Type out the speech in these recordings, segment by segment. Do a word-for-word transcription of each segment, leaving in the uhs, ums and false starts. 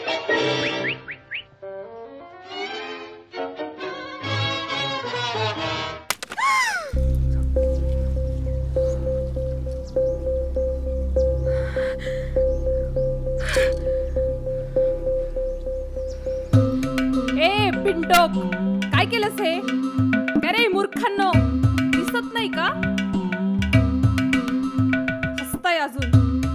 ए पिंटोक, काय केलंस हे? अरे मूर्खांनो, दिसत नाही का? हसताय अजून.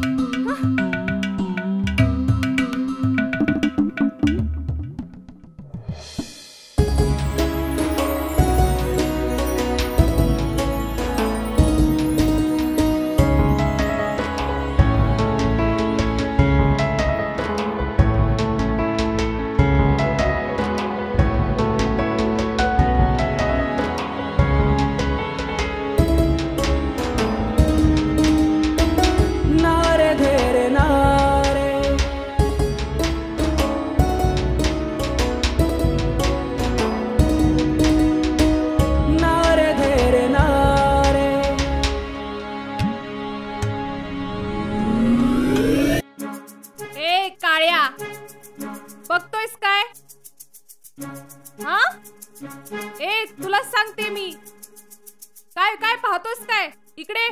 बघतोयस काय? हा? ए तुला सांगते मी. काय काय पाहतोयस काय? इकडे.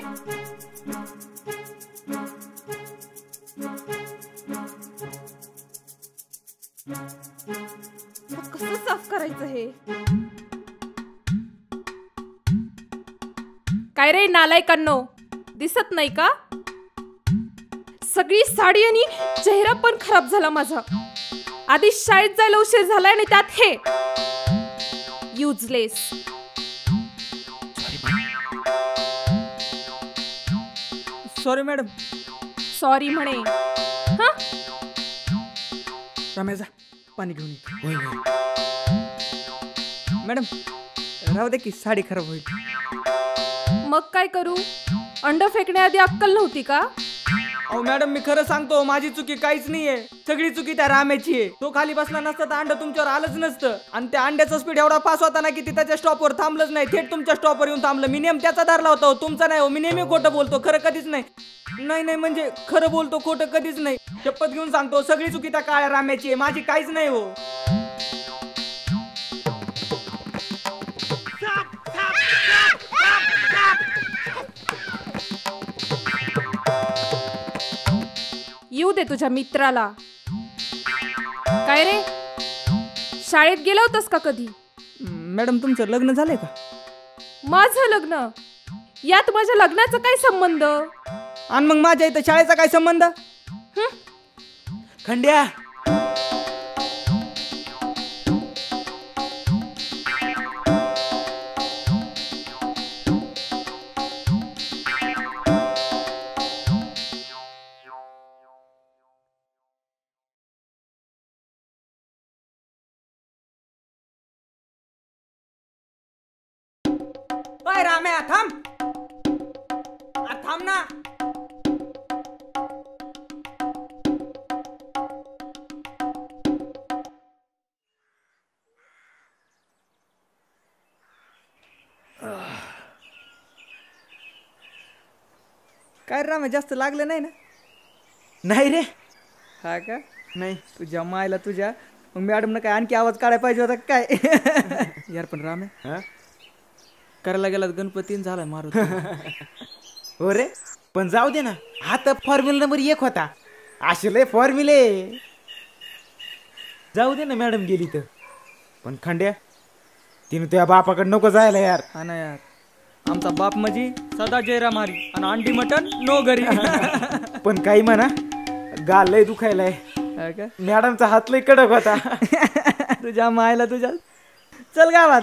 कसं साफ करायचं हे? काय रे नालायकांनो, दिसत नाही का? सगळी साडी आणि चेहरा पण खराब झाला माझा. आधी शाळेत जायला उशीर झालाय आणि त्यात हे युजलेस. Sorry madam. सॉरी म्हणे. हा रमेश पाणी घेऊन ये. मॅडम राहू दे की, साडी खराब होईल. मग काय करू? अंड फेकण्याआधी अक्कल नव्हती का? अहो मॅडम मी खरं सांगतो, माझी चुकी काहीच नाहीये. सगळी चुकी त्या रामेची आहे. तो खाली बसला नसता तर अंड तुमच्यावर आलंच नसतं. आणि त्या अंड्याचा स्पीड एवढा फास्ट होता ना की ते त्याच्या स्टॉपवर थांबलंच नाही, थेट तुमच्या स्टॉपवर येऊन थांबलं. मी नेम त्याचा धरला होता, तुमचा नाही. हो मी नेहमी खोटं बोलतो, खरं कधीच नाही. नाही नाही म्हणजे खरं बोलतो, खोटं कधीच नाही. शपथ घेऊन सांगतो, सगळी चुकी त्या काळ्या राम्याची आहे, माझी काहीच नाही. हो येऊ दे तुझ्या मित्राला. काय रे, शाळेत गेला होतास का कधी? मॅडम तुमचं लग्न झालंय का? माझं लग्न? यात माझ्या लग्नाचा काय संबंध? आणि मग माझ्या इथं शाळेचा काय संबंध? खंड्या राम्या थांब. थांब ना. काय राम्या जास्त लागलं नाही ना? नाही रे. हा का? नाही तुझ्या मायला तुझ्या. मग मॅडम न काय आणखी आवाज काढायला पाहिजे होता काय? यार पण राम्या करायला गेला गणपतीन झाला मारू. हो रे, पण जाऊ दे ना, हा तर फॉर्म्युला नंबर एक होता. असे फॉर्म्युले जाऊ दे ना. मॅडम गेली तर. पण खंड्या तिने तुझ्या बापाकडे नको जायला यार. हा ना यार, आमचा बाप म्हणजे सदा जयराम हरी आणि अंडी मटन नो घरी. पण काही म्हणा, गाल लय दुखायलाय. मॅडमचा हात लय कडक होता. तुझ्या मायला तुझ्या. चल गावात.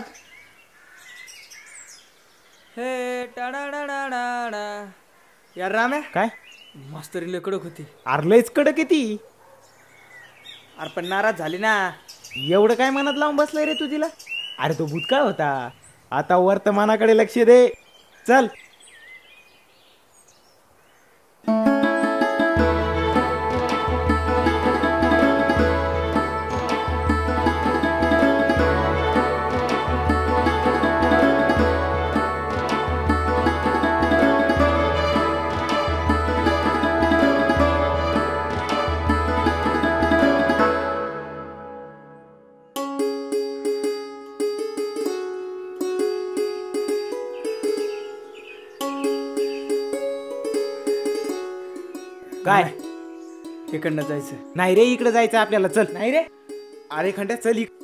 हे टाडा यार राम्या, काय मास्तरी लय कडक होती. अरे लयच कडक किती. अरे पण नाराज झाली ना. एवढं काय मनात लावून बसलाय रे तू तिला? अरे तो भूतकाळ होता, आता वर्तमानाकडे लक्ष दे. चल. काय इकडनं जायचं. नाही रे इकडे जायचं आपल्याला चल. नाही रे अरे खंड्या चल इक-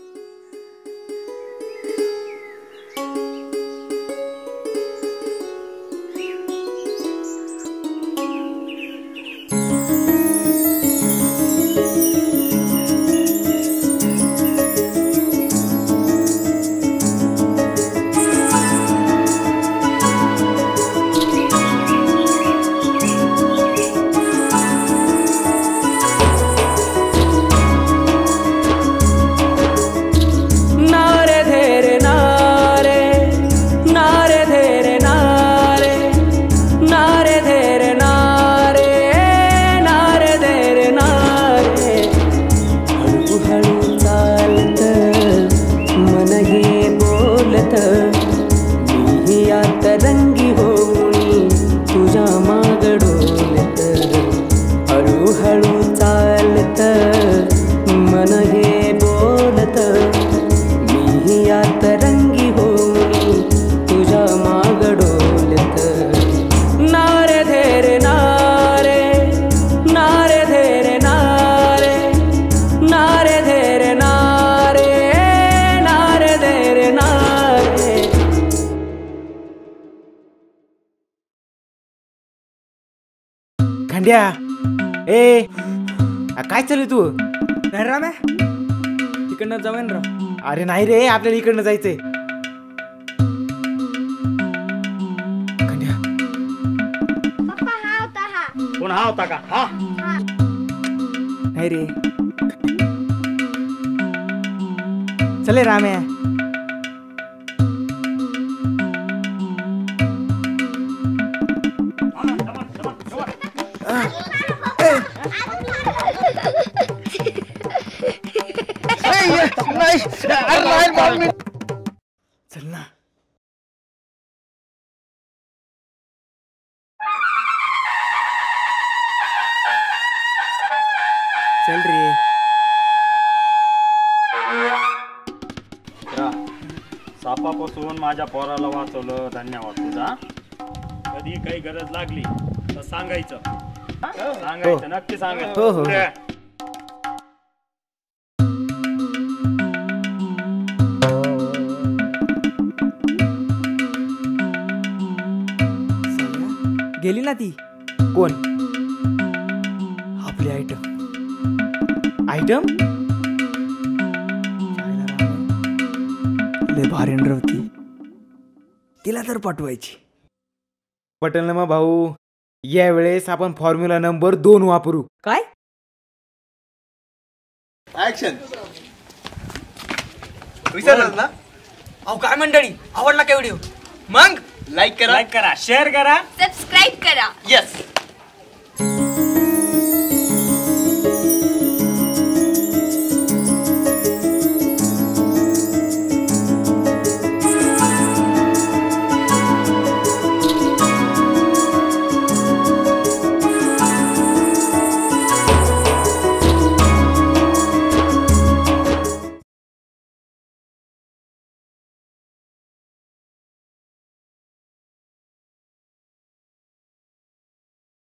नारे धेरे नारे नारे धेरे नारे नारे धेरे नारे नारे धेरे नारे हळू हळू चालत मन हे बोलत मी आता रंगी होऊन तुझ्या माग डोलत हळू हळू चालत मन हे बोलत मी आता रंगी होऊन तुझ्या माग डोलत नारे धेरे नारे नारे धेरे नारे नारे धेरे नारे नारे धेरे नारे. खंड्या ए आ, काय चालू तू? नाही राम तिकडनं जाऊन राव. अरे नाही रे आपल्याला इकडनं जायचंय. खंड्या पप्पा हा होता हा कोण हा होता का? हा नाही रे चले राम्या. चल ना. चल रे. मित्रा, सापापासून माझ्या पोराला वाचवलं, धन्यवाद तुझा. कधी काही गरज लागली तर सांगायचं. सांगायचं नक्की सांगायचं. हो, हो. पुढे. गेली ना ती कोण आपली आयटम. आयटम? लय भारी रवती. तिला तर पाठवायची. पटेल ना मग भाऊ या वेळेस आपण फॉर्म्युला नंबर दोन वापरू. काय ऍक्शन. विचारलं ना? अहो काय मंडळी आवडला काय व्हिडिओ? मग लाईक करा. लाईक करा, शेअर करा. सबस्क्राईब करा. येस.